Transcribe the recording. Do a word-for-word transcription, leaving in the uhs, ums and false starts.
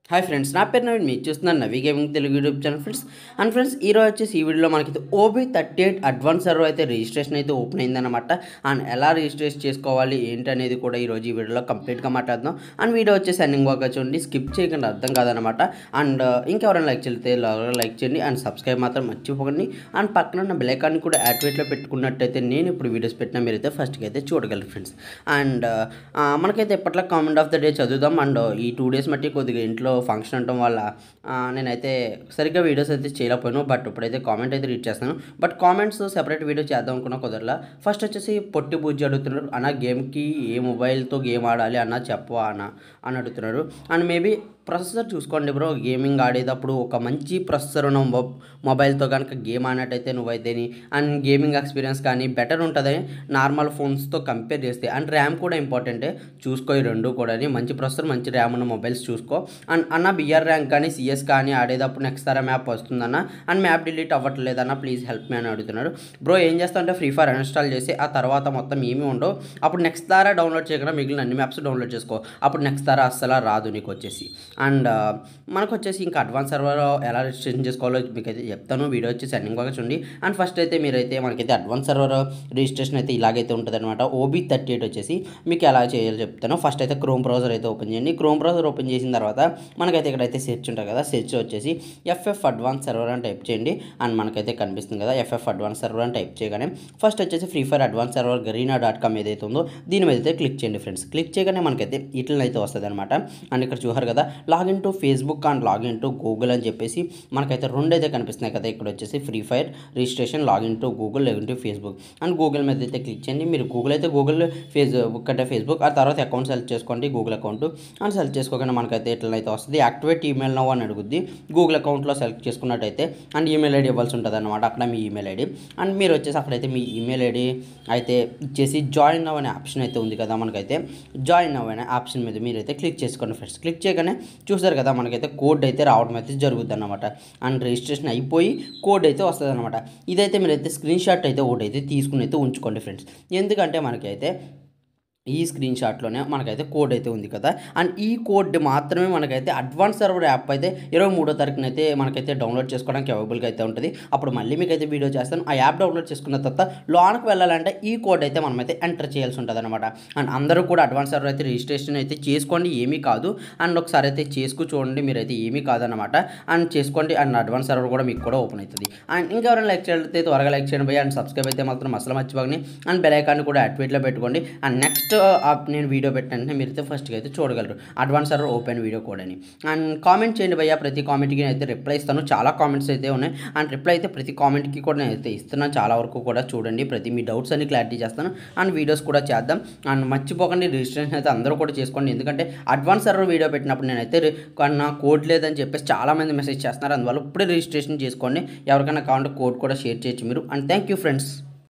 Hi friends, నా పేరు నవీన్. మీరు చూస్తున్నారు Navi gaming Telugu YouTube channel friends. And friends, ఈరోజు వచ్చేసి ఈ వీడియోలో మనకి OB thirty eight advance server అయితే రిజిస్ట్రేషన్ అయితే ఓపెన్ అయిందన్నమాట. అండ్ ఎలా రిజిస్ట్రేషన్ చేసుకోవాలి ఏంటి అనేది కూడా ఈరోజు ఈ వీడియోలో కంప్లీట్గా మాట్లాడదాం. అండ్ వీడియో వచ్చేసి ఎండింగ్ వరకు చూడండి, స్కిప్ చేయకుండా అర్థం కాదనమాట. అండ్ ఇంకెవరైనా లైక్ చేస్తే లైక్ చేయండి అండ్ సబ్స్క్రైబ్ మాత్రం మర్చిపోకండి. అండ్ పక్కన ఉన్న బెల్ ఐకాన్ కూడా యాక్టివేట్లో పెట్టుకున్నట్టయితే నేను ఇప్పుడు వీడియోస్ పెట్టినా మీరైతే ఫస్ట్గా అయితే చూడగలరు ఫ్రెండ్స్. అండ్ మనకైతే ఎప్పట్లో కామెంట్ ఆఫ్ ద డే చదువుదాం. అండ్ ఈ టూ డేస్ మట్టి కొద్దిగా ఇంట్లో ఫంక్షన్ ఉండటం వల్ల నేనైతే సరిగ్గా వీడియోస్ అయితే చేయలేకపోయాను. బట్ ఇప్పుడైతే కామెంట్ అయితే రీడ్ చేస్తాను. బట్ కామెంట్స్ సెపరేట్ వీడియో చేద్దాం అనుకున్న కుదరలా. ఫస్ట్ వచ్చేసి పొట్టి బుజ్జి అడుగుతున్నారు, అన్న గేమ్కి ఏ మొబైల్తో గేమ్ ఆడాలి అన్న చెప్పవా అన్న అని అడుగుతున్నారు. అండ్ మేబీ ప్రాసెసర్ చూసుకోండి బ్రో. గేమింగ్ ఆడేటప్పుడు ఒక మంచి ప్రాసెసర్ ఉన్న మొ మొబైల్తో కనుక గేమ్ ఆడినట్టయితే నువ్వైతేని అండ్ గేమింగ్ ఎక్స్పీరియన్స్ కానీ బెటర్ ఉంటుంది నార్మల్ ఫోన్స్తో కంపేర్ చేస్తే. అండ్ ర్యామ్ కూడా ఇంపార్టెంటే, చూసుకో ఈ రెండు కూడా. మంచి ప్రాసెసర్ మంచి ర్యామ్ ఉన్న మొబైల్స్ చూసుకో. అండ్ అన్న బిఆర్ ర్యాంక్ కానీ సిఎస్ కానీ ఆడేటప్పుడు నెక్స్ట్ తర మ్యాప్ వస్తుందన్న అండ్ మ్యాప్ డిలీట్ అవ్వట్లేదన్న ప్లీజ్ హెల్ప్ మీ అని అడుగుతున్నాడు. బ్రో ఏం చేస్తా అంటే ఫ్రీ ఫైర్ ఇన్స్టాల్ చేసి ఆ తర్వాత మొత్తం ఏమీ ఉండవు. అప్పుడు నెక్స్ట్ తారా డౌన్లోడ్ చేయకుండా మిగిలిన అన్ని మ్యాప్స్ డౌన్లోడ్ చేసుకో. అప్పుడు నెక్స్ట్ తారా అస్సలు రాదు నీకు వచ్చేసి. అండ్ మనకు వచ్చేసి ఇంకా అడ్వాన్స్ సర్వర్ ఎలా రిజిస్ట్రేషన్ చేసుకోవాలో మీకు అయితే చెప్తాను. వీడియో వచ్చి సెండింగ్ బాగా చూడండి. అండ్ ఫస్ట్ అయితే మీరైతే మనకైతే అడ్వాన్స్ సర్వర్ రిజిస్ట్రేషన్ అయితే ఇలాగైతే ఉంటుంది అనమాట. ఓబీ థర్టీ ఎయిట్ వచ్చేసి మీకు ఎలా చేయాలో చెప్తాను. ఫస్ట్ అయితే క్రోమ్ బ్రౌజర్ అయితే ఓపెన్ చేయండి. క్రోమ్ బ్రౌజర్ ఓపెన్ చేసిన తర్వాత మనకైతే ఇక్కడైతే సెర్చ్ ఉంటుంది కదా, సెర్చ్ వచ్చేసి ఎఫ్ఎఫ్ అడ్వాన్స్ సర్వర్ అని టైప్ చేయండి. అండ్ మనకైతే కనిపిస్తుంది కదా ఎఫ్ఎఫ్ అడ్వాన్స్ సర్వర్ అని టైప్ చేయగానే ఫస్ట్ వచ్చేసి Free Fire advance server Garena dot com ఏదైతే ఉందో దీని మీద అయితే క్లిక్ చేయండి ఫ్రెండ్స్. క్లిక్ చేయగానే మనకైతే ఇట్లా అయితే వస్తుంది అనమాట. అండ్ ఇక్కడ చూసారు కదా login to Facebook and login to Google అని చెప్పేసి మనకైతే రెండు అయితే కనిపిస్తున్నాయి కదా. ఇక్కడ వచ్చేసి Free Fire registration login to Google login to Facebook. And Google మీద అయితే క్లిక్ చేయండి. మీరు గూగుల్ అయితే గూగుల్ ఫేస్బుక్ అంటే ఫేస్బుక్ ఆ తర్వాత అకౌంట్ సెలెక్ట్ చేసుకోండి, గూగుల్ అకౌంట్. అండ్ సెలెక్ట్ చేసుకోగానే మనకైతే ఎట్లా అయితే వస్తుంది యాక్టివేట్ ఈమెయిల్ నౌ అని అడుగుద్ది. గూగుల్ అకౌంట్లో సెలెక్ట్ చేసుకున్నట్టయితే అండ్ ఈమెయిల్ ఐడి ఇవ్వాల్సి ఉంటుంది అనమాట. అక్కడ మీ ఈమెయిల్ ఐడి అండ్ మీరు వచ్చేసి అక్కడైతే మీ ఈమెయిల్ ఐడి అయితే ఇచ్చేసి జాయిన్ నౌ అనే ఆప్షన్ అయితే ఉంది కదా, మనకైతే జాయిన్ నౌ అనే ఆప్షన్ మీద మీరైతే క్లిక్ చేసుకోండి ఫ్రెండ్స్. క్లిక్ చేయగానే చూసారు కదా మనకైతే కోడ్ అయితే రావడం అయితే జరుగుతుంది అనమాట. అండ్ రిజిస్ట్రేషన్ అయిపోయి కోడ్ అయితే వస్తుంది అనమాట. ఇదైతే మీరైతే స్క్రీన్ షాట్ అయితే ఒకటి అయితే తీసుకుని అయితే ఉంచుకోండి ఫ్రెండ్స్. ఎందుకంటే మనకైతే ఈ స్క్రీన్ షాట్లోనే మనకైతే కోడ్ అయితే ఉంది కదా. అండ్ ఈ కోడ్ మాత్రమే మనకైతే అడ్వాన్స్ సర్వర్ యాప్ అయితే ఇరవై మూడో తారీఖున అయితే మనకైతే డౌన్లోడ్ చేసుకోవడానికి అవైలబుల్గా అయితే ఉంటుంది. అప్పుడు మళ్ళీ మీకు అయితే వీడియో చేస్తాను. ఆ యాప్ డౌన్లోడ్ చేసుకున్న తర్వాత లోనికి వెళ్ళాలంటే ఈ కోడ్ అయితే మనమైతే ఎంటర్ చేయాల్సి ఉంటుంది అనమాట. అండ్ అందరూ కూడా అడ్వాన్స్ సర్వర్ అయితే రిజిస్ట్రేషన్ అయితే చేసుకోండి, ఏమీ కాదు. అండ్ ఒకసారి అయితే చేసుకు చూడండి, మీరైతే ఏమీ కాదనమాట. అండ్ చేసుకోండి అండ్ అడ్వాన్స్ సర్వర్ కూడా మీకు కూడా ఓపెన్ అవుతుంది. అండ్ ఇంకెవరైనా లైక్ చేస్తే త్వరగా లైక్ చేయండి భయ్య. అండ్ సబ్స్క్రైబ్ అయితే మాత్రం అసలు మర్చిపోకండి. అండ్ బెల్ ఐకాన్ కూడా యాక్టివేట్లో పెట్టుకోండి. అండ్ నెక్స్ట్ నేను వీడియో పెట్టానంటే మీరైతే ఫస్ట్గా అయితే చూడగలరు అడ్వాన్స్ సర్వర్ ఓపెన్ వీడియో కూడా అని. అండ్ కామెంట్ చేయండి భయ్య, ప్రతి కామెంట్కి అయితే రిప్లై ఇస్తాను. చాలా కామెంట్స్ అయితే ఉన్నాయి. అండ్ రిప్లై అయితే ప్రతి కామెంట్కి కూడా నేను అయితే ఇస్తున్నాను. చాలా వరకు కూడా చూడండి, ప్రతి మీ డౌట్స్ అన్ని క్లారిటీ చేస్తాను. అండ్ వీడియోస్ కూడా చేద్దాం. అండ్ మర్చిపోకండి రిజిస్ట్రేషన్ అయితే అందరూ కూడా చేసుకోండి. ఎందుకంటే అడ్వాన్స్ సర్వర్ వీడియో పెట్టినప్పుడు నేనైతే నా కోడ్ లేదని చెప్పేసి చాలామంది మెసేజ్ చేస్తున్నారు. అందువల్ల ఇప్పుడే రిజిస్ట్రేషన్ చేసుకోండి. ఎవరికైనా కావాలంటే కోడ్ కూడా షేర్ చేయొచ్చు మీరు. And thank you friends.